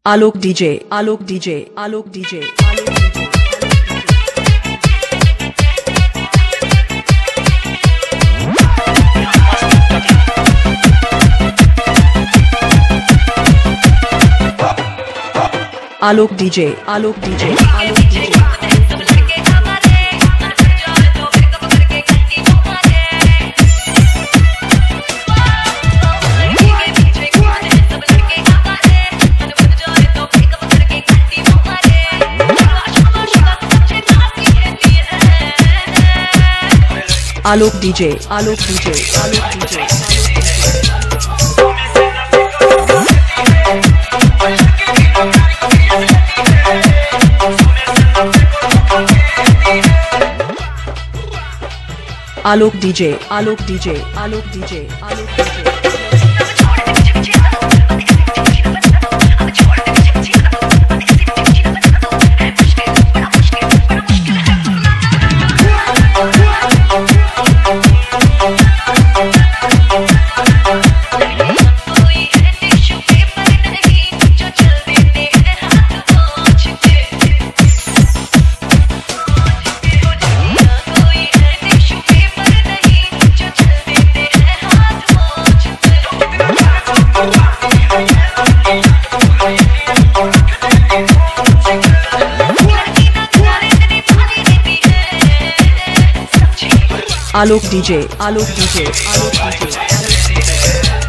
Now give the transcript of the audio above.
Alok DJ Alok DJ Alok DJ Alok DJ Alok DJ Alok DJ Alok DJ Alok DJ Alok DJ Alok DJ Alok DJ Alok DJ Alok DJ Alok DJ Alok DJ Alok DJ Alok DJ.